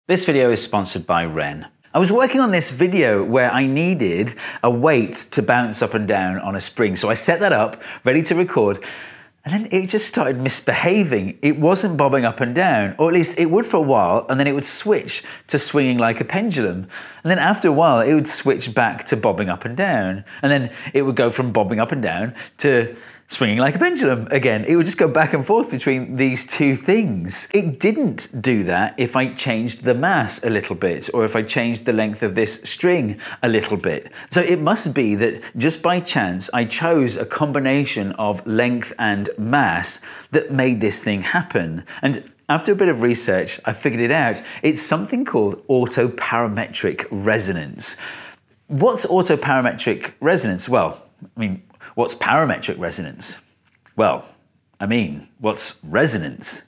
This video is sponsored by Wren. I was working on this video where I needed a weight to bounce up and down on a spring. So I set that up, ready to record, and then it just started misbehaving. It wasn't bobbing up and down, or at least it would for a while, and then it would switch to swinging like a pendulum. And then after a while, it would switch back to bobbing up and down. And then it would go from bobbing up and down to swinging like a pendulum again. It would just go back and forth between these two things. It didn't do that if I changed the mass a little bit, or if I changed the length of this string a little bit. So it must be that just by chance, I chose a combination of length and mass that made this thing happen. And after a bit of research, I figured it out. It's something called autoparametric resonance. What's autoparametric resonance? Well, what's parametric resonance? Well, what's resonance?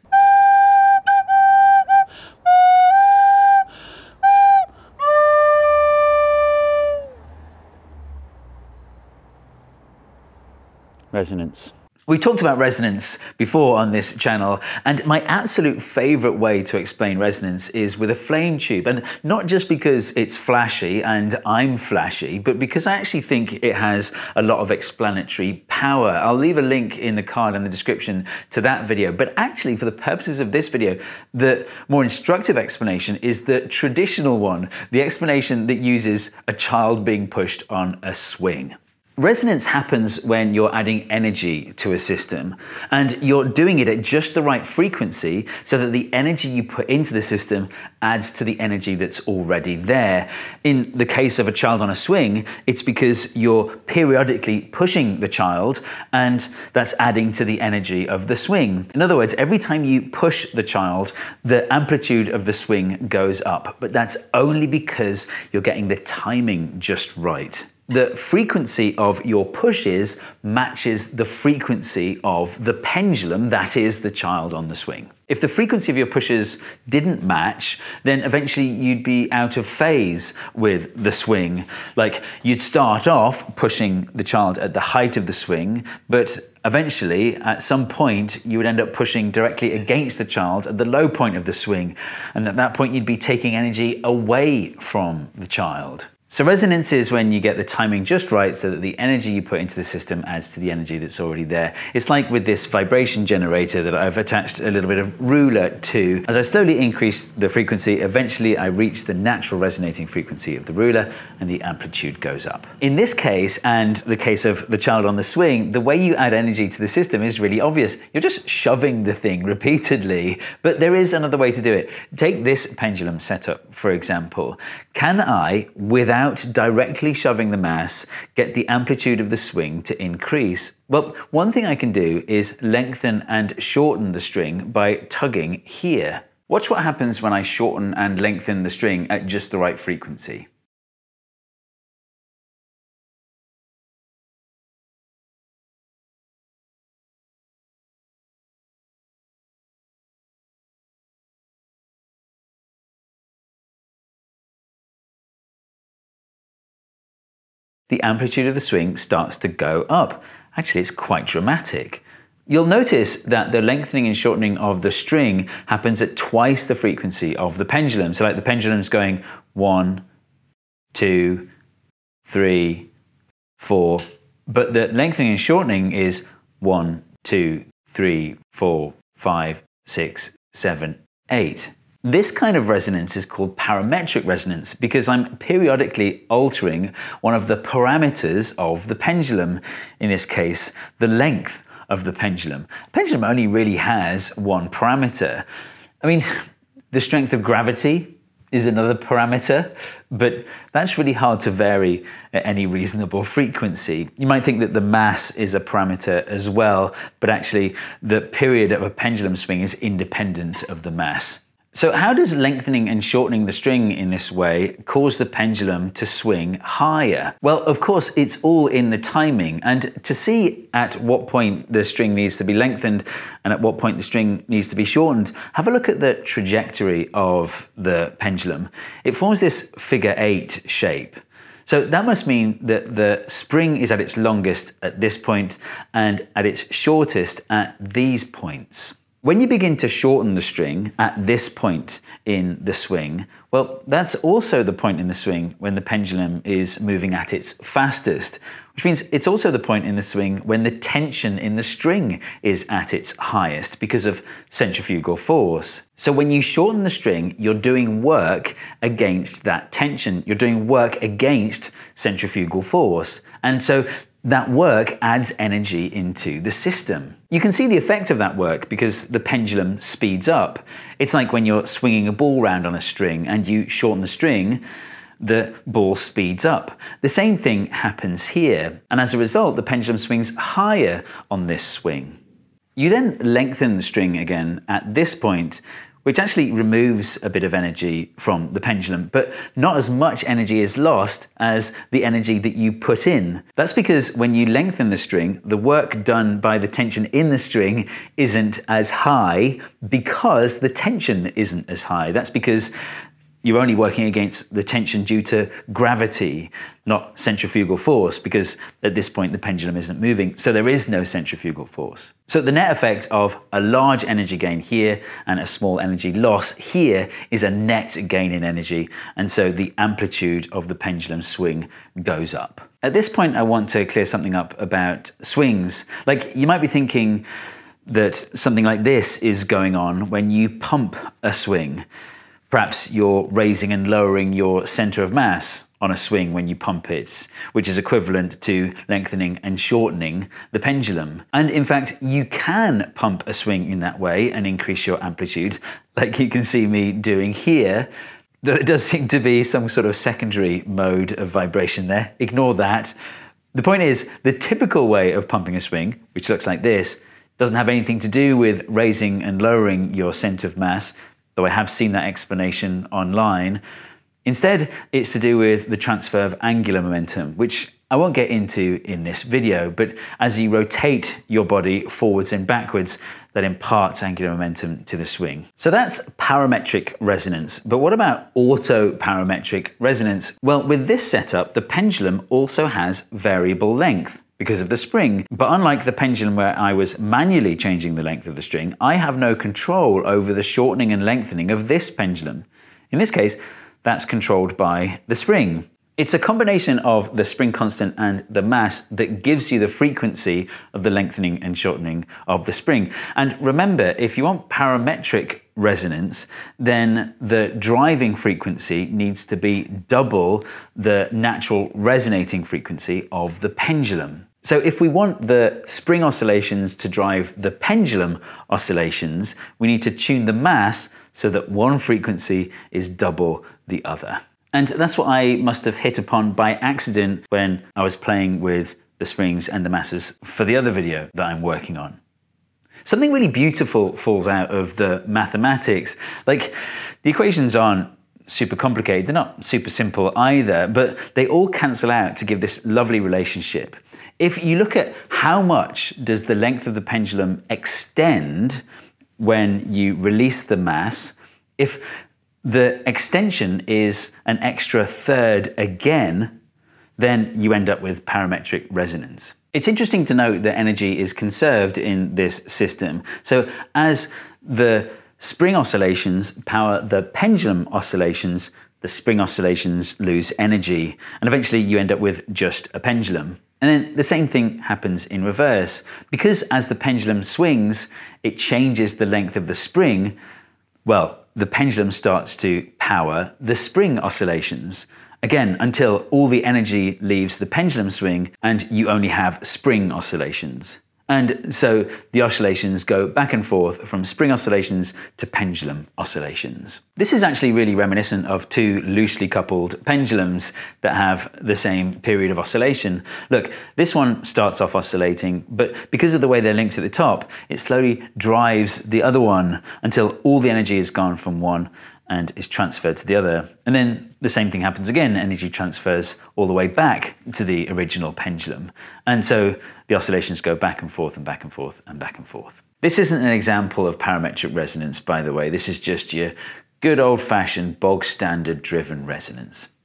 Resonance. We talked about resonance before on this channel, and my absolute favorite way to explain resonance is with a flame tube. And not just because it's flashy and I'm flashy, but because I actually think it has a lot of explanatory power. I'll leave a link in the card in the description to that video. But actually, for the purposes of this video, the more instructive explanation is the traditional one, the explanation that uses a child being pushed on a swing. Resonance happens when you're adding energy to a system, and you're doing it at just the right frequency so that the energy you put into the system adds to the energy that's already there. In the case of a child on a swing, it's because you're periodically pushing the child, and that's adding to the energy of the swing. In other words, every time you push the child, the amplitude of the swing goes up, but that's only because you're getting the timing just right. The frequency of your pushes matches the frequency of the pendulum, that is the child on the swing. If the frequency of your pushes didn't match, then eventually you'd be out of phase with the swing. Like, you'd start off pushing the child at the height of the swing, but eventually, at some point, you would end up pushing directly against the child at the low point of the swing. And at that point, you'd be taking energy away from the child. So resonance is when you get the timing just right so that the energy you put into the system adds to the energy that's already there. It's like with this vibration generator that I've attached a little bit of ruler to. As I slowly increase the frequency, eventually I reach the natural resonating frequency of the ruler and the amplitude goes up. In this case, and the case of the child on the swing, the way you add energy to the system is really obvious. You're just shoving the thing repeatedly, but there is another way to do it. Take this pendulum setup, for example. Can I, without directly shoving the mass, get the amplitude of the swing to increase? Well, one thing I can do is lengthen and shorten the string by tugging here. Watch what happens when I shorten and lengthen the string at just the right frequency. The amplitude of the swing starts to go up. Actually, it's quite dramatic. You'll notice that the lengthening and shortening of the string happens at twice the frequency of the pendulum. So like the pendulum's going 1, 2, 3, 4, but the lengthening and shortening is 1, 2, 3, 4, 5, 6, 7, 8. This kind of resonance is called parametric resonance because I'm periodically altering one of the parameters of the pendulum, in this case, the length of the pendulum. The pendulum only really has one parameter. The strength of gravity is another parameter, but that's really hard to vary at any reasonable frequency. You might think that the mass is a parameter as well, but actually the period of a pendulum swing is independent of the mass. So how does lengthening and shortening the string in this way cause the pendulum to swing higher? Well, of course, it's all in the timing. And to see at what point the string needs to be lengthened and at what point the string needs to be shortened, have a look at the trajectory of the pendulum. It forms this figure 8 shape. So that must mean that the spring is at its longest at this point and at its shortest at these points. When you begin to shorten the string at this point in the swing, well, that's also the point in the swing when the pendulum is moving at its fastest, which means it's also the point in the swing when the tension in the string is at its highest because of centrifugal force. So when you shorten the string, you're doing work against that tension. You're doing work against centrifugal force. And so that work adds energy into the system. You can see the effect of that work because the pendulum speeds up. It's like when you're swinging a ball round on a string and you shorten the string, the ball speeds up. The same thing happens here, and as a result, the pendulum swings higher on this swing. You then lengthen the string again at this point, which actually removes a bit of energy from the pendulum, but not as much energy is lost as the energy that you put in. That's because when you lengthen the string, the work done by the tension in the string isn't as high because the tension isn't as high. That's because you're only working against the tension due to gravity, not centrifugal force, because at this point the pendulum isn't moving, so there is no centrifugal force. So the net effect of a large energy gain here and a small energy loss here is a net gain in energy, and so the amplitude of the pendulum swing goes up. At this point, I want to clear something up about swings. Like, you might be thinking that something like this is going on when you pump a swing. Perhaps you're raising and lowering your center of mass on a swing when you pump it, which is equivalent to lengthening and shortening the pendulum. And in fact, you can pump a swing in that way and increase your amplitude, like you can see me doing here. Though it does seem to be some sort of secondary mode of vibration there. Ignore that. The point is, the typical way of pumping a swing, which looks like this, doesn't have anything to do with raising and lowering your center of mass, though I have seen that explanation online. Instead, it's to do with the transfer of angular momentum, which I won't get into in this video, but as you rotate your body forwards and backwards, that imparts angular momentum to the swing. So that's parametric resonance. But what about auto-parametric resonance? Well, with this setup, the pendulum also has variable length because of the spring. But unlike the pendulum where I was manually changing the length of the string, I have no control over the shortening and lengthening of this pendulum. In this case, that's controlled by the spring. It's a combination of the spring constant and the mass that gives you the frequency of the lengthening and shortening of the spring. And remember, if you want parametric resonance, then the driving frequency needs to be double the natural resonating frequency of the pendulum. So if we want the spring oscillations to drive the pendulum oscillations, we need to tune the mass so that one frequency is double the other. And that's what I must have hit upon by accident when I was playing with the springs and the masses for the other video that I'm working on. Something really beautiful falls out of the mathematics. Like, the equations aren't super complicated, they're not super simple either, but they all cancel out to give this lovely relationship. If you look at how much does the length of the pendulum extend when you release the mass, if the extension is an extra third again, then you end up with parametric resonance. It's interesting to note that energy is conserved in this system. So as the spring oscillations power the pendulum oscillations, the spring oscillations lose energy, and eventually you end up with just a pendulum. And then the same thing happens in reverse. Because as the pendulum swings, it changes the length of the spring, well, the pendulum starts to power the spring oscillations. Again, until all the energy leaves the pendulum swing and you only have spring oscillations. And so the oscillations go back and forth from spring oscillations to pendulum oscillations. This is actually really reminiscent of two loosely coupled pendulums that have the same period of oscillation. Look, this one starts off oscillating, but because of the way they're linked at the top, it slowly drives the other one until all the energy is gone from one and is transferred to the other. And then the same thing happens again, energy transfers all the way back to the original pendulum. And so the oscillations go back and forth and back and forth and back and forth. This isn't an example of parametric resonance, by the way. This is just your good old-fashioned bog standard driven resonance.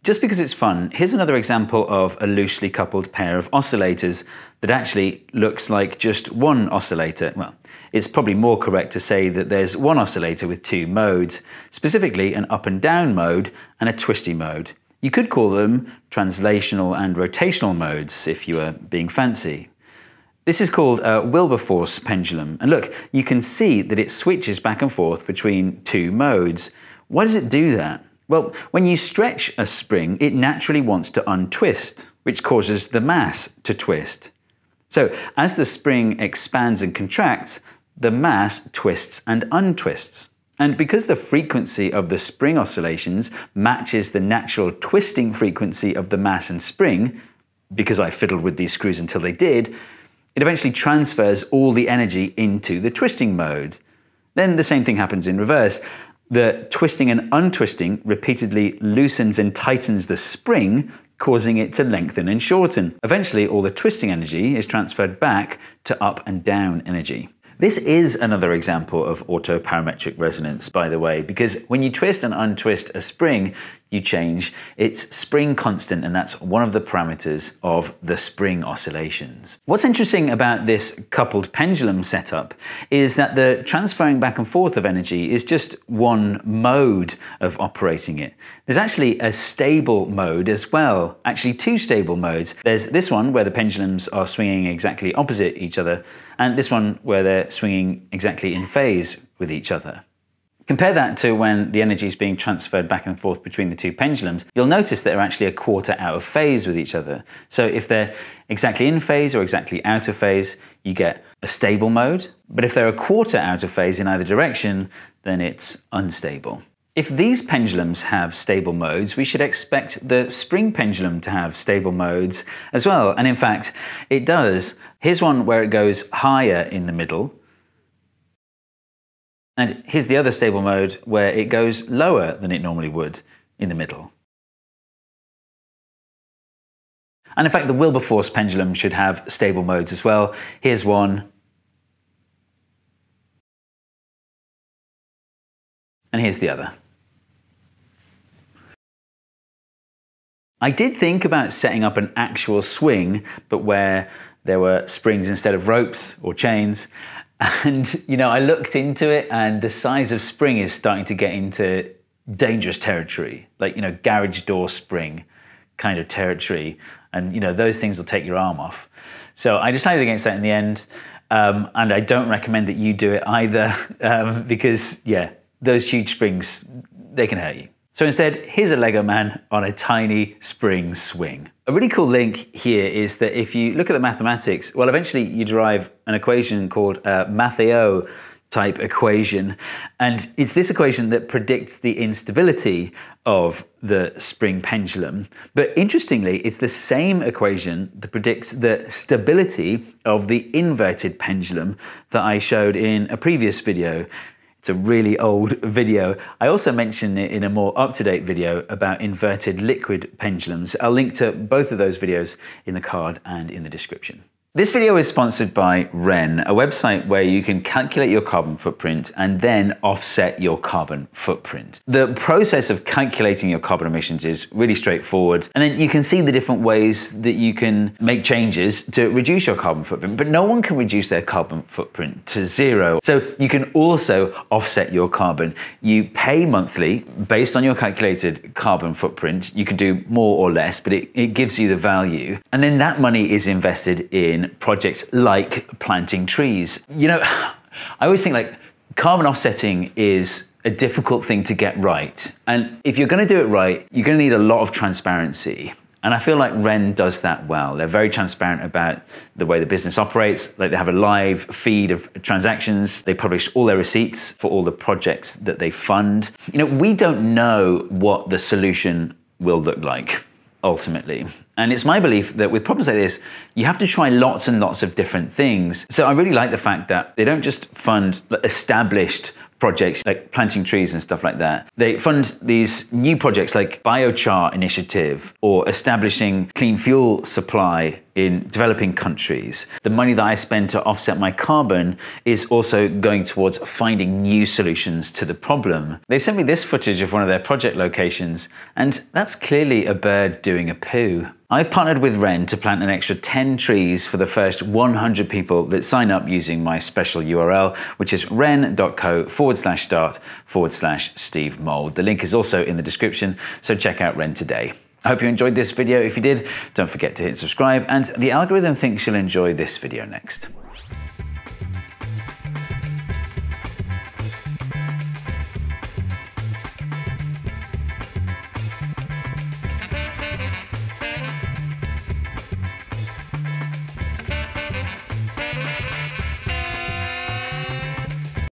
Just because it's fun, here's another example of a loosely coupled pair of oscillators that actually looks like just one oscillator. Well, it's probably more correct to say that there's one oscillator with two modes, specifically an up and down mode and a twisty mode. You could call them translational and rotational modes if you were being fancy. This is called a Wilberforce pendulum. And look, you can see that it switches back and forth between two modes. Why does it do that? Well, when you stretch a spring, it naturally wants to untwist, which causes the mass to twist. So as the spring expands and contracts, the mass twists and untwists. And because the frequency of the spring oscillations matches the natural twisting frequency of the mass and spring, because I fiddled with these screws until they did, it eventually transfers all the energy into the twisting mode. Then the same thing happens in reverse. The twisting and untwisting repeatedly loosens and tightens the spring, causing it to lengthen and shorten. Eventually, all the twisting energy is transferred back to up and down energy. This is another example of autoparametric resonance, by the way, because when you twist and untwist a spring, you change its spring constant, and that's one of the parameters of the spring oscillations. What's interesting about this coupled pendulum setup is that the transferring back and forth of energy is just one mode of operating it. There's actually a stable mode as well, actually two stable modes. There's this one where the pendulums are swinging exactly opposite each other, and this one where they're swinging exactly in phase with each other. Compare that to when the energy is being transferred back and forth between the two pendulums. You'll notice that they're actually a quarter out of phase with each other. So if they're exactly in phase or exactly out of phase, you get a stable mode. But if they're a quarter out of phase in either direction, then it's unstable. If these pendulums have stable modes, we should expect the spring pendulum to have stable modes as well. And in fact, it does. Here's one where it goes higher in the middle. And here's the other stable mode where it goes lower than it normally would in the middle. And in fact, the Wilberforce pendulum should have stable modes as well. Here's one. And here's the other. I did think about setting up an actual swing, but where there were springs instead of ropes or chains. And, you know, I looked into it, and the size of spring is starting to get into dangerous territory, like, you know, garage door spring kind of territory. And, you know, those things will take your arm off. So I decided against that in the end. And I don't recommend that you do it either, because, yeah, those huge springs, they can hurt you. So instead, here's a Lego man on a tiny spring swing. A really cool link here is that if you look at the mathematics, well, eventually you derive an equation called a Matteo type equation. And it's this equation that predicts the instability of the spring pendulum. But interestingly, it's the same equation that predicts the stability of the inverted pendulum that I showed in a previous video. It's a really old video. I also mentioned it in a more up-to-date video about inverted liquid pendulums. I'll link to both of those videos in the card and in the description. This video is sponsored by Wren, a website where you can calculate your carbon footprint and then offset your carbon footprint. The process of calculating your carbon emissions is really straightforward, and then you can see the different ways that you can make changes to reduce your carbon footprint, but no one can reduce their carbon footprint to zero. So you can also offset your carbon. You pay monthly based on your calculated carbon footprint. You can do more or less, but it gives you the value. And then that money is invested in projects like planting trees. You know, I always think like carbon offsetting is a difficult thing to get right. And if you're going to do it right, you're going to need a lot of transparency. And I feel like Wren does that well. They're very transparent about the way the business operates. Like they have a live feed of transactions. They publish all their receipts for all the projects that they fund. You know, we don't know what the solution will look like ultimately. And it's my belief that with problems like this, you have to try lots and lots of different things. So I really like the fact that they don't just fund established projects like planting trees and stuff like that. They fund these new projects like biochar initiative or establishing clean fuel supply in developing countries. The money that I spend to offset my carbon is also going towards finding new solutions to the problem. They sent me this footage of one of their project locations, and that's clearly a bird doing a poo. I've partnered with Wren to plant an extra 10 trees for the first 100 people that sign up using my special URL, which is wren.co/start/Steve Mould. The link is also in the description, so check out Wren today. I hope you enjoyed this video. If you did, don't forget to hit subscribe, and the algorithm thinks you'll enjoy this video next.